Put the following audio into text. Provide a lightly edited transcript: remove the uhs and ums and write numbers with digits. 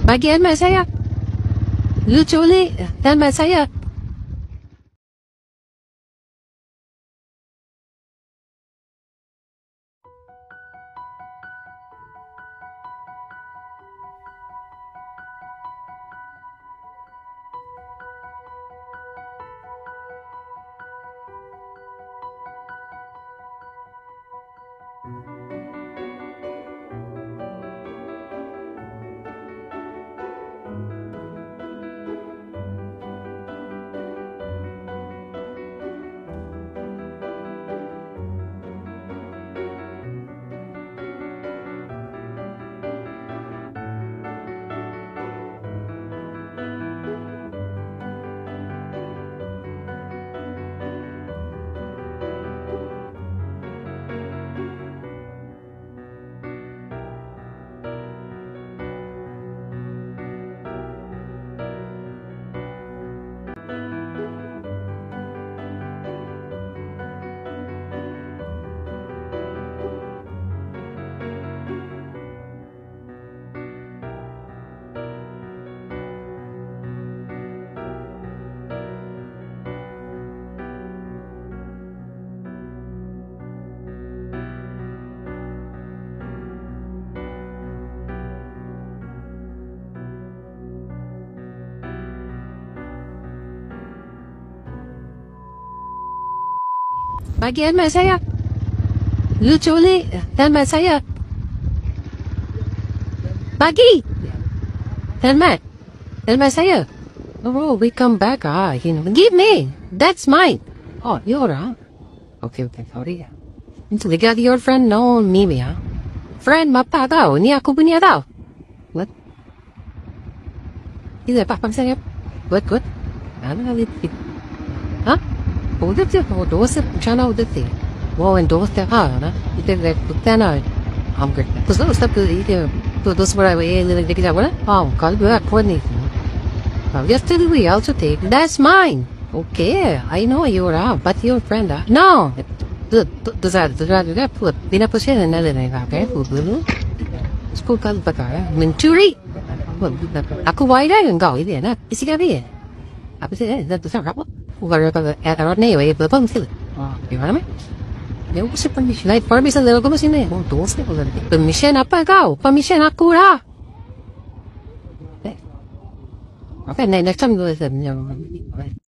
Bagi helmet saya. Lu culik helmet saya. Bagi helmet saya. Lu culik helmet saya. Bagi helmet saya. Oh, we come back. Give me. That's mine. Oh, you're Okay, sorry. Itu got your friend, no me, Friend, mapa tau. Ni aku punya tau. What? Ini apa saya? Good. Ano kali? Udete, doce, chana udete. Wow, and doce na. Ite le putana. Great. Pues no está que ite. Dos por ahí le de que ya bueno. Kalbi va poni. Yesterday we also take. That's mine. Okay, I know you're out, but your friend. No. Does that put? Dina pushe na le na okay. Pulu. School kalbi pa. Menturi. Aku wide enggak ini na. Isi kabi. Apa sih? Itu apa? Ugar ka at na yun, pang sila. Gimana? Yung kasi permission. Like, permission nila ko masina eh. Tuwas na ko lang. Permission apa kau? Permission aku lah. Okay, next time go with them.